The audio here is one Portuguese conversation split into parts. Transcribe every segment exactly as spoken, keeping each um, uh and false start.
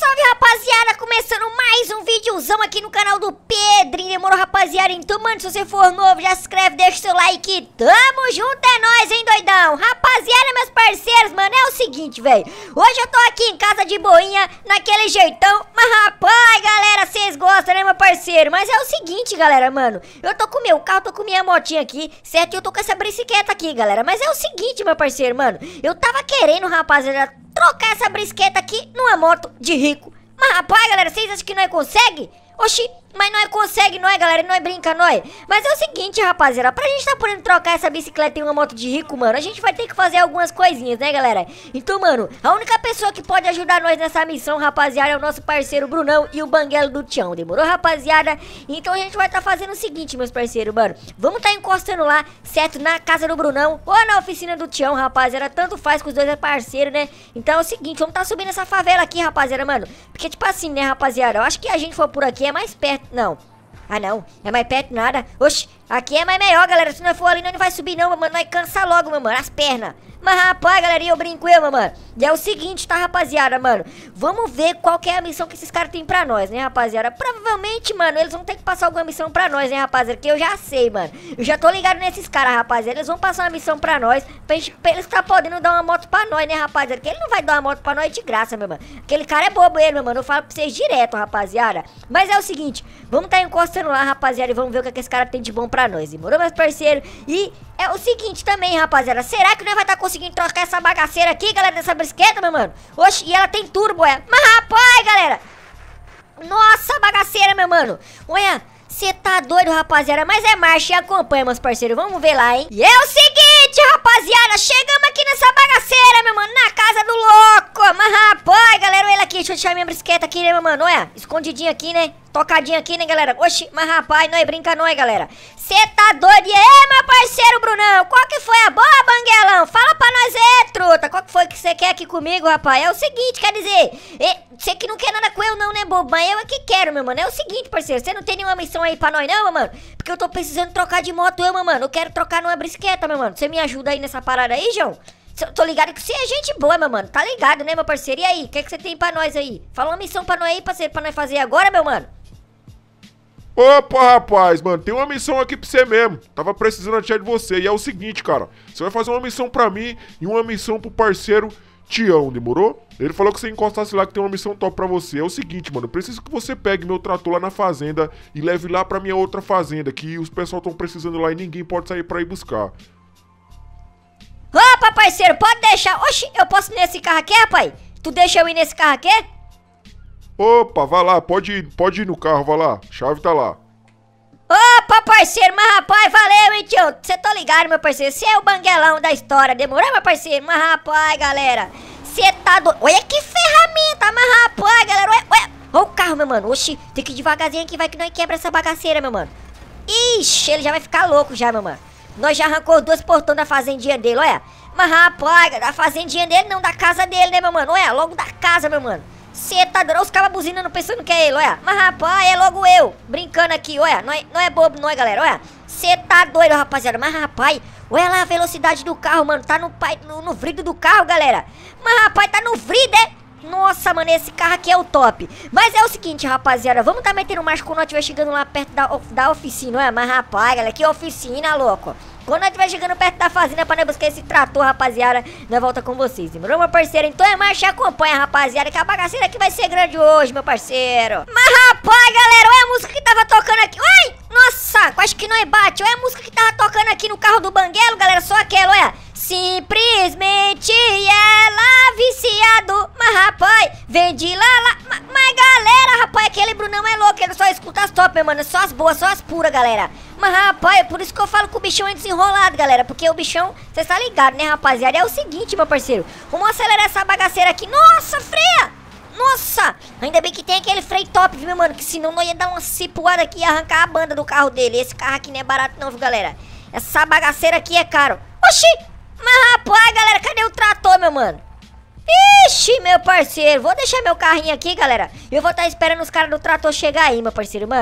salve, rapaziada! Começando mais um videozão aqui no canal do Pedrinho, demorou, rapaziada? Então, mano, se você for novo, já se inscreve, deixa o seu like. Tamo junto, é nóis, hein, doidão? Rapaziada, meus parceiros, mano, é o seguinte, velho. Hoje eu tô aqui em casa de boinha, naquele jeitão. Mas, rapaz, galera, vocês gostam, né, meu parceiro? Mas é o seguinte, galera, mano. Eu tô com meu carro, tô com minha motinha aqui, certo? E eu tô com essa bicicleta aqui, galera. Mas é o seguinte, meu parceiro, mano. Eu tava querendo, rapaziada, trocar essa brisqueta aqui numa moto de rico. Mas, rapaz, galera, vocês acham que nós consegue? Oxi, mas nós consegue, não é, galera? Nós brinca, não é? Mas é o seguinte, rapaziada, pra gente tá podendo trocar essa bicicleta em uma moto de rico, mano, a gente vai ter que fazer algumas coisinhas, né, galera? Então, mano, a única pessoa que pode ajudar nós nessa missão, rapaziada, é o nosso parceiro Brunão e o Banguelo do Tião. Demorou, rapaziada? Então a gente vai tá fazendo o seguinte, meus parceiros, mano. Vamos tá encostando lá, certo? Na casa do Brunão ou na oficina do Tião, rapaziada. Tanto faz, que os dois é parceiro, né? Então é o seguinte, vamos tá subindo essa favela aqui, rapaziada, mano. Porque, tipo assim, né, rapaziada, eu acho que a gente for por aqui é mais perto. Não. Ah, não. É mais perto nada. Oxi, aqui é mais melhor, galera. Se não for ali, não vai subir não, mano. Nós cansa logo, meu mano, as pernas. Mas, rapaz, galera, eu brinco eu, meu mano. E é o seguinte, tá, rapaziada, mano. Vamos ver qual que é a missão que esses caras têm pra nós, né, rapaziada. Provavelmente, mano, eles vão ter que passar alguma missão pra nós, né, rapaziada. Que eu já sei, mano. Eu já tô ligado nesses caras, rapaziada. Eles vão passar uma missão pra nós. Pra, gente, pra eles tá podendo dar uma moto pra nós, né, rapaziada. Porque ele não vai dar uma moto pra nós de graça, meu mano. Aquele cara é bobo ele, meu mano. Eu falo pra vocês direto, rapaziada. Mas é o seguinte, vamos tá encostando lá, rapaziada. E vamos ver o que, é que esse cara tem de bom pra nós. Demorou, meus parceiros? E é o seguinte também, rapaziada. Será que nós vai estar tá conseguindo trocar essa bagaceira aqui, galera, dessa brisqueta, meu mano? Oxe, e ela tem turbo, é? Mas, rapaz, galera, nossa, bagaceira, meu mano. Olha, você tá doido, rapaziada. Mas é marcha e acompanha, meus parceiros. Vamos ver lá, hein? E é o seguinte, rapaziada. Chegamos aqui nessa bagaceira, meu mano, na casa do louco. Mas, rapaz, galera, olha aqui. Deixa eu deixar minha brisqueta aqui, né, meu mano? Olha, escondidinha aqui, né? Tocadinha aqui, né, galera? Oxi, mas rapaz, não é brinca não, é, galera. Cê tá doido? E aí, meu parceiro Brunão? Qual que foi a boa, Banguelão? Fala pra nós aí, truta. Qual que foi que você quer aqui comigo, rapaz? É o seguinte, quer dizer, você que não quer nada com eu não, né, bobo? Mas eu é que quero, meu mano. É o seguinte, parceiro, você não tem nenhuma missão aí pra nós não, meu mano? Porque eu tô precisando trocar de moto, eu, meu mano. Eu quero trocar numa brisqueta, meu mano. Você me ajuda aí nessa parada aí, João? Eu tô ligado que você é gente boa, meu mano. Tá ligado, né, meu parceiro? E aí, o que é que você tem pra nós aí? Fala uma missão pra nós aí, parceiro, pra nós fazer agora, meu mano. Opa, rapaz, mano, tem uma missão aqui pra você mesmo. Tava precisando achar de você. E é o seguinte, cara. Você vai fazer uma missão pra mim e uma missão pro parceiro Tião, demorou? Ele falou que você encostasse lá que tem uma missão top pra você. É o seguinte, mano, eu preciso que você pegue meu trator lá na fazenda e leve lá pra minha outra fazenda, que os pessoal tão precisando lá e ninguém pode sair pra ir buscar. Opa, parceiro, pode deixar. Oxi, eu posso ir nesse carro aqui, rapaz? Tu deixa eu ir nesse carro aqui? Opa, vai lá, pode ir, pode ir no carro, vai lá, a chave tá lá. Opa, parceiro, mas rapaz, valeu, hein, tio. Você tá ligado, meu parceiro, você é o banguelão da história, demorou, meu parceiro? Mas rapaz, galera, você tá doido. Olha que ferramenta, mas rapaz, galera, olha, olha. Olha o carro, meu mano, oxi, tem que ir devagarzinho aqui, vai que nós quebra essa bagaceira, meu mano. Ixi, ele já vai ficar louco já, meu mano. Nós já arrancou os dois portões da fazendinha dele, olha. Mas rapaz, da fazendinha dele não, da casa dele, né, meu mano? Olha, logo da casa, meu mano. Cê tá doido, os caras buzinando pensando que é ele, olha. Mas rapaz, é logo eu, brincando aqui, olha. Não é, não é bobo não, é, galera, olha. Cê tá doido, rapaziada. Mas rapaz, olha lá a velocidade do carro, mano. Tá no, no, no vidro do carro, galera. Mas rapaz, tá no vidro, é? Nossa, mano, esse carro aqui é o top. Mas é o seguinte, rapaziada, vamos tá metendo marcha quando nós estiver chegando lá perto da, da oficina, olha. Mas rapaz, galera, que oficina, louco. Quando nós estiver chegando perto da fazenda pra nós buscar esse trator, rapaziada, nós volta com vocês, demorou, meu parceiro? Então é marcha e acompanha, rapaziada, que a bagaceira aqui vai ser grande hoje, meu parceiro. Mas rapaz, galera, olha a música que tava tocando aqui. Ui, nossa, acho que não é bate. Olha a música que tava tocando aqui no carro do Banguelo, galera, só aquela, olha. Simplesmente ela viciado. Mas rapaz, vem de lá, lá. Mas, mas galera, rapaz, aquele Brunão é louco. Ele só escuta as top, meu mano. Só as boas, só as puras, galera. Mas rapaz, é por isso que eu falo que o bichão é desenrolado, galera. Porque o bichão, você tá ligado, né, rapaziada? É o seguinte, meu parceiro, vamos acelerar essa bagaceira aqui. Nossa, freia! Nossa! Ainda bem que tem aquele freio top, viu, meu mano? Que senão não ia dar uma cipuada aqui e arrancar a banda do carro dele. Esse carro aqui não é barato não, viu, galera? Essa bagaceira aqui é caro. Oxi! Mas rapaz, galera, cadê o trator, meu mano? Ixi, meu parceiro, vou deixar meu carrinho aqui, galera. Eu vou estar esperando os caras do trator chegar aí, meu parceiro, mano.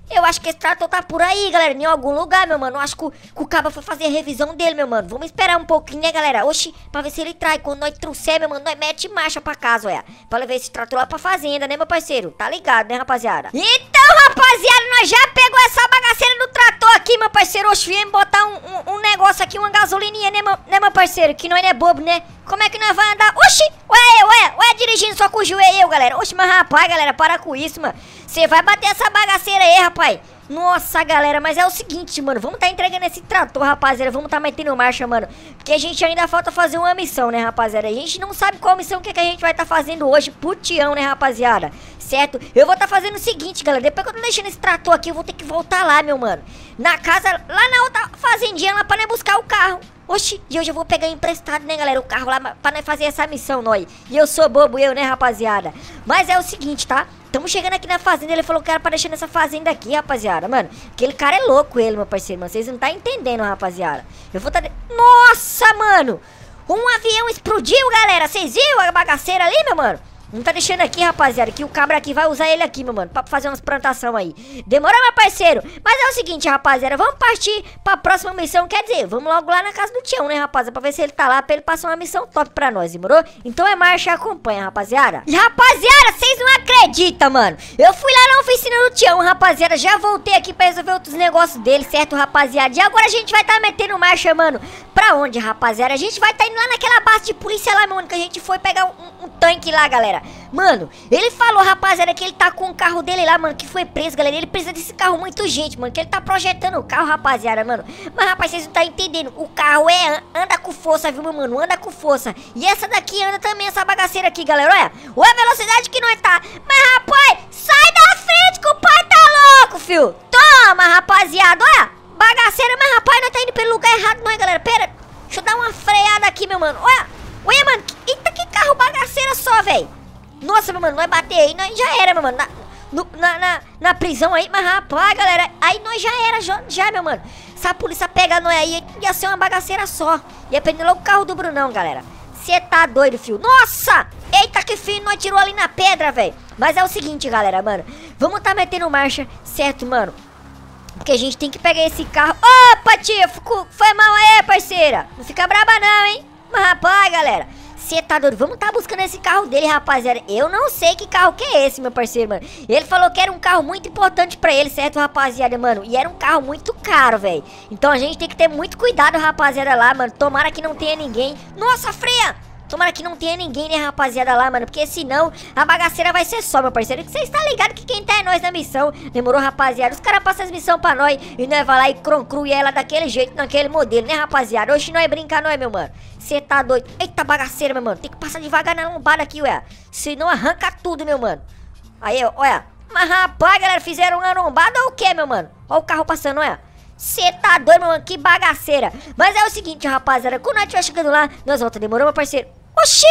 Eu acho que esse trator tá por aí, galera, em algum lugar, meu mano. Eu acho que o, que o cabo foi fazer a revisão dele, meu mano. Vamos esperar um pouquinho, né, galera? Oxi, pra ver se ele trai. Quando nós trouxer, meu mano, nós mete marcha pra casa, ué. Pra levar esse trator lá pra fazenda, né, meu parceiro? Tá ligado, né, rapaziada? Então, rapaziada, nós já pegou essa bagaceira do trator aqui, meu parceiro. Oxi, viemos botar um, um, um negócio aqui, uma gasolininha, né, meu, né, meu parceiro? Que nós não é bobo, né? Como é que nós vamos andar? Oxi, ué, ué, ué, dirigindo só com o joelho, galera. Oxi, mas rapaz, galera, para com isso, mano. Você vai bater essa bagaceira aí, rapaz. Nossa, galera, mas é o seguinte, mano. Vamos tá entregando esse trator, rapaziada. Vamos tá metendo marcha, mano. Porque a gente ainda falta fazer uma missão, né, rapaziada? A gente não sabe qual missão que, é que a gente vai tá fazendo hoje pro Tião, né, rapaziada? Certo? Eu vou tá fazendo o seguinte, galera. Depois que eu tô deixando esse trator aqui, eu vou ter que voltar lá, meu mano. Na casa, lá na outra fazendinha, lá pra nós buscar o carro. Oxi, e eu já vou pegar emprestado, né, galera, o carro lá pra nós fazer essa missão, nós. E eu sou bobo, eu, né, rapaziada? Mas é o seguinte, tá? Estamos chegando aqui na fazenda, ele falou que era pra deixar nessa fazenda aqui, rapaziada, mano. Aquele cara é louco, ele, meu parceiro, mano. Vocês não tá entendendo, rapaziada. Eu vou tá... De... Nossa, mano! Um avião explodiu, galera. Vocês viram a bagaceira ali, meu mano? Não tá deixando aqui, rapaziada, que o cabra aqui vai usar ele aqui, meu mano, pra fazer umas plantações aí. Demorou, meu parceiro? Mas é o seguinte, rapaziada, vamos partir pra próxima missão. Quer dizer, vamos logo lá na casa do Tião, né, rapaziada? Pra ver se ele tá lá, pra ele passar uma missão top pra nós, demorou? Então é marcha e acompanha, rapaziada. E, rapaziada, vocês não acreditam, mano. Eu fui lá na oficina do Tião, rapaziada. Já voltei aqui pra resolver outros negócios dele, certo, rapaziada? E agora a gente vai tá metendo marcha, mano. Pra onde, rapaziada? A gente vai tá indo lá naquela base de polícia lá, mano, que a gente foi pegar um, um tanque lá, galera. Mano, ele falou, rapaziada, que ele tá com o carro dele lá, mano, que foi preso, galera. Ele precisa desse carro muito gente, mano, que ele tá projetando o carro, rapaziada, mano. Mas, rapaz, vocês não tá entendendo. O carro é, anda com força, viu, meu mano? Anda com força. E essa daqui anda também, essa bagaceira aqui, galera, olha. Olha a velocidade que nós tá. Mas, rapaz, sai da frente que o pai tá louco, fio. Toma, rapaziada, olha. Bagaceira, mas, rapaz, nós tá indo pelo lugar errado, não é, galera? Pera, deixa eu dar uma freada aqui, meu mano. Olha, olha, mano. Eita, que carro bagaceira só, velho. Nossa, meu mano, nós bater aí, nós já era, meu mano, na, no, na, na, na prisão aí, mas rapaz, galera, aí nós já era, já, já, meu mano. Se a polícia pegar nós aí, ia ser uma bagaceira só. Ia prender logo o carro do Brunão, galera. Você tá doido, fio. Nossa! Eita, que fio, nós tirou ali na pedra, velho. Mas é o seguinte, galera, mano, vamos tá metendo marcha, certo, mano? Porque a gente tem que pegar esse carro. Opa, tia, foi mal aí, parceira. Não fica braba não, hein? Mas rapaz, galera, você tá doido? Vamos tá buscando esse carro dele, rapaziada. Eu não sei que carro que é esse, meu parceiro, mano. Ele falou que era um carro muito importante pra ele, certo, rapaziada, mano? E era um carro muito caro, velho. Então a gente tem que ter muito cuidado, rapaziada, lá, mano. Tomara que não tenha ninguém. Nossa, freia! Tomara que não tenha ninguém, né, rapaziada, lá, mano. Porque senão a bagaceira vai ser só, meu parceiro. Você está ligado que quem tá é nós na missão. Demorou, rapaziada? Os caras passam as missões pra nós e nós vai lá e croncrui ela daquele jeito, naquele modelo, né, rapaziada? Hoje não é brincar, não é, meu mano? Você tá doido? Eita, bagaceira, meu mano. Tem que passar devagar na lombada aqui, ué. Senão arranca tudo, meu mano. Aí, ó, olha. Mas, rapaz, galera, fizeram uma lombada ou o quê, meu mano? Olha o carro passando, olha. Você tá doido, meu mano? Que bagaceira. Mas é o seguinte, rapaziada. Quando nós estiver chegando lá, nós voltamos. Demorou, meu parceiro? Oxi!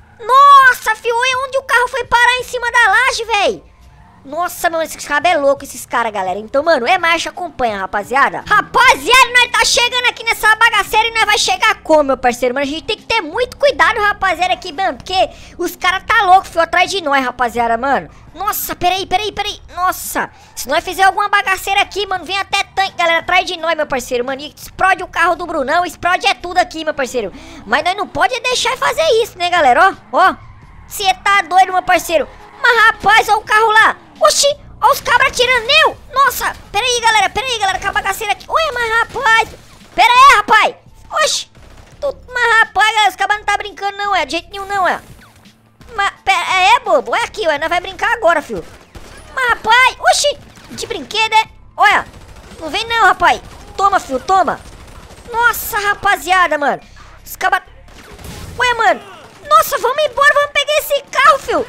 Nossa, fio, onde o carro foi parar em cima da laje, véi? Nossa, mano, esses caras é louco, esses caras, galera. Então, mano, é marcha, acompanha, rapaziada. Rapaziada, nós tá chegando aqui nessa bagaceira e nós vai chegar como, meu parceiro? Mano, a gente tem que ter muito cuidado, rapaziada, aqui, mano. Porque os caras tá louco, fio, atrás de nós, rapaziada, mano. Nossa, peraí, peraí, peraí. Nossa, se nós fizer alguma bagaceira aqui, mano, vem até tanque, galera, atrás de nós, meu parceiro, mano. E explode o carro do Brunão, explode é tudo aqui, meu parceiro. Mas nós não pode deixar fazer isso, né, galera? Ó, ó. Você tá doido, meu parceiro? Mas, rapaz, ó o carro lá. Oxi, ó os cabras atirando nele. Nossa, peraí, galera, peraí, galera, com a bagaceira aqui. Ué, mas, rapaz, pera aí, rapaz. Oxi, tu, mas, rapaz, galera, os cabras não tá brincando, não, é, de jeito nenhum, não, é. Mas, pera, é, é, bobo, é aqui, ué, nós vai brincar agora, filho. Mas, rapaz, oxi, de brinquedo, é? Olha, não vem não, rapaz. Toma, filho, toma. Nossa, rapaziada, mano. Os cabras... Ué, mano. Nossa, vamos embora, vamos pegar esse carro, filho.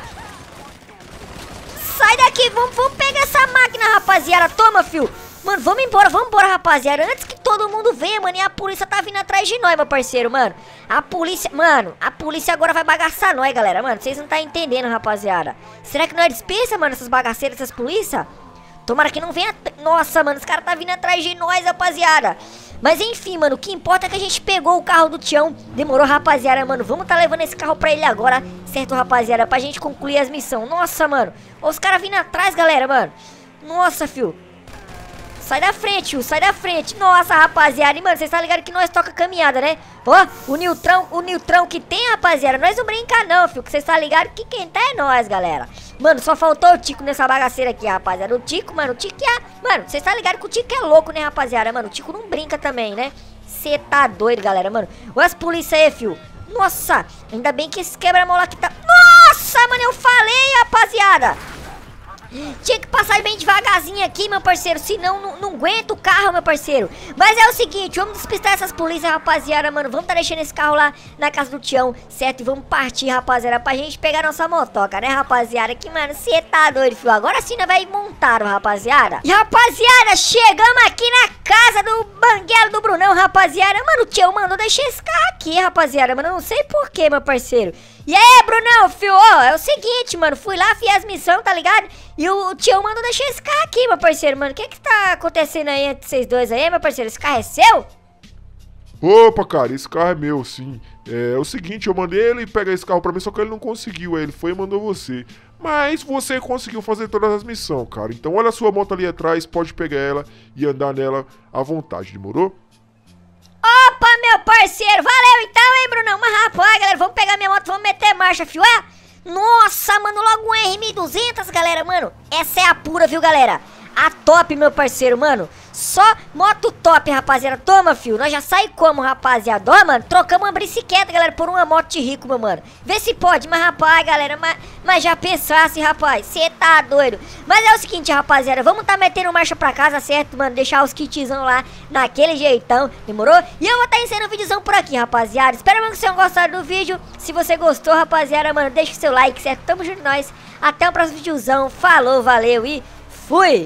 Sai daqui, vamos, vamos pegar essa máquina, rapaziada. Toma, filho. Mano, vamos embora, vamos embora, rapaziada. Antes que todo mundo venha, mano. E a polícia tá vindo atrás de nós, meu parceiro, mano. A polícia, mano, a polícia agora vai bagaçar nós, galera. Mano, vocês não tá entendendo, rapaziada. Será que nós dispensa, mano, essas bagaceiras, essas polícias? Tomara que não venha... Nossa, mano, os caras tá vindo atrás de nós, rapaziada. Mas enfim, mano, o que importa é que a gente pegou o carro do Tião. Demorou, rapaziada, mano. Vamos tá levando esse carro pra ele agora, certo, rapaziada? Pra gente concluir as missões. Nossa, mano. Ó, os caras vindo atrás, galera, mano. Nossa, fio. sai da frente, tio, sai da frente. Nossa, rapaziada, e, mano, vocês estão ligados que nós toca caminhada, né? Ó, o Niltrão, o Niltrão que tem, rapaziada, nós não brinca não, filho, que vocês estão ligados que quem tá é nós, galera. Mano, só faltou o Tico nessa bagaceira aqui, rapaziada. O Tico, mano, o Tico é... Mano, vocês estão ligados que o Tico é louco, né, rapaziada? Mano, o Tico não brinca também, né? Você tá doido, galera, mano. Olha as polícia aí, filho. Nossa, ainda bem que esse quebra-mola aqui tá... Nossa, mano, eu falei, rapaziada. Tinha que passar bem devagarzinho aqui, meu parceiro, senão não, não aguenta o carro, meu parceiro. Mas é o seguinte, vamos despistar essas polícias, rapaziada, mano. Vamos tá deixando esse carro lá na casa do Tião, certo? E vamos partir, rapaziada, pra gente pegar nossa motoca, né, rapaziada? Que, mano, você tá doido, filho. Agora sim nós vai montar, rapaziada. E, rapaziada, chegamos aqui na casa do banguelo do Brunão, rapaziada. Mano, o Tião mandou deixar esse carro aqui, rapaziada, mano. Eu não sei porquê, meu parceiro. E aí, Brunão, filho, ó, é o seguinte, mano. Fui lá, fiz as missões, tá ligado? E o Tião mandou deixar esse carro aqui, meu parceiro, mano. O que que tá acontecendo aí entre vocês dois aí, meu parceiro? Esse carro é seu? Opa, cara, esse carro é meu, sim. É, é o seguinte, eu mandei ele pegar esse carro pra mim, só que ele não conseguiu. Aí ele foi e mandou você. Mas você conseguiu fazer todas as missões, cara. Então olha a sua moto ali atrás, pode pegar ela e andar nela à vontade, demorou? Opa, meu parceiro, valeu então, hein, Brunão? Mas rapaz, galera, vamos pegar minha moto, vamos meter marcha, fio, é? Nossa, mano, logo um R mil e duzentos, galera, mano. Essa é a pura, viu, galera? A top, meu parceiro, mano. Só moto top, rapaziada. Toma, fio. Nós já sai como, rapaziada. Ó, mano, trocamos uma bicicleta, galera, por uma moto de rico, meu mano. Vê se pode, mas, rapaz, galera, mas, mas já pensasse, rapaz. Você tá doido. Mas é o seguinte, rapaziada. Vamos tá metendo marcha pra casa, certo, mano? Deixar os kitzão lá naquele jeitão, demorou? E eu vou tá ensinando um videozão por aqui, rapaziada. Espero mesmo que vocês tenham gostado do vídeo. Se você gostou, rapaziada, mano, deixa o seu like, certo? Tamo junto nós. Até o próximo videozão. Falou, valeu e fui!